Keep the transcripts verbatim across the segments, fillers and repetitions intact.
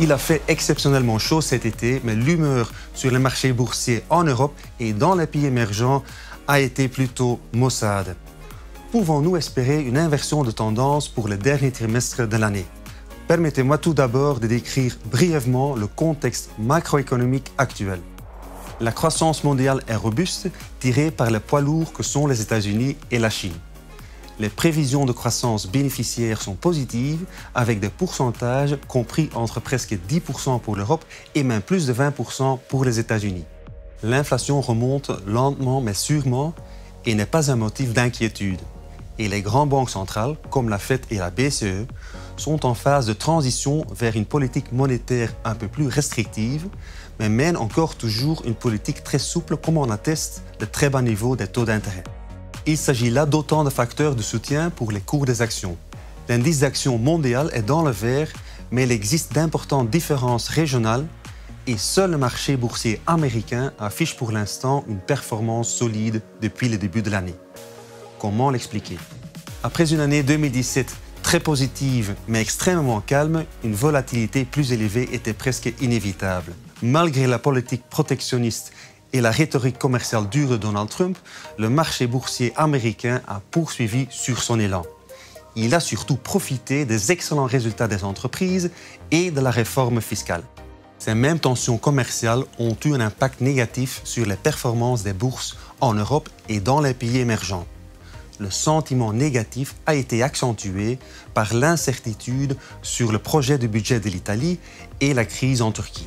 Il a fait exceptionnellement chaud cet été, mais l'humeur sur les marchés boursiers en Europe et dans les pays émergents a été plutôt maussade. Pouvons-nous espérer une inversion de tendance pour le dernier trimestre de l'année? Permettez-moi tout d'abord de décrire brièvement le contexte macroéconomique actuel. La croissance mondiale est robuste, tirée par les poids lourds que sont les États-Unis et la Chine. Les prévisions de croissance bénéficiaires sont positives, avec des pourcentages compris entre presque dix pour cent pour l'Europe et même plus de vingt pour cent pour les États-Unis. L'inflation remonte lentement mais sûrement et n'est pas un motif d'inquiétude. Et les grandes banques centrales, comme la Fed et la B C E, sont en phase de transition vers une politique monétaire un peu plus restrictive, mais mènent encore toujours une politique très souple, comme en atteste le très bas niveau des taux d'intérêt. Il s'agit là d'autant de facteurs de soutien pour les cours des actions. L'indice d'action mondial est dans le vert, mais il existe d'importantes différences régionales et seul le marché boursier américain affiche pour l'instant une performance solide depuis le début de l'année. Comment l'expliquer? Après une année deux mille dix-sept très positive mais extrêmement calme, une volatilité plus élevée était presque inévitable. Malgré la politique protectionniste et la rhétorique commerciale dure de Donald Trump, le marché boursier américain a poursuivi sur son élan. Il a surtout profité des excellents résultats des entreprises et de la réforme fiscale. Ces mêmes tensions commerciales ont eu un impact négatif sur les performances des bourses en Europe et dans les pays émergents. Le sentiment négatif a été accentué par l'incertitude sur le projet de budget de l'Italie et la crise en Turquie.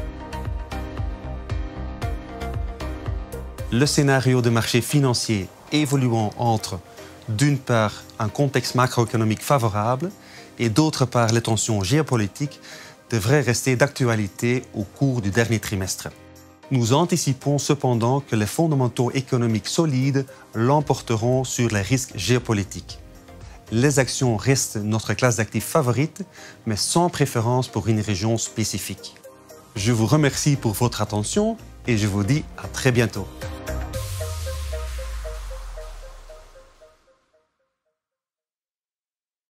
Le scénario de marché financier évoluant entre, d'une part, un contexte macroéconomique favorable et d'autre part, les tensions géopolitiques devrait rester d'actualité au cours du dernier trimestre. Nous anticipons cependant que les fondamentaux économiques solides l'emporteront sur les risques géopolitiques. Les actions restent notre classe d'actifs favorite, mais sans préférence pour une région spécifique. Je vous remercie pour votre attention et je vous dis à très bientôt.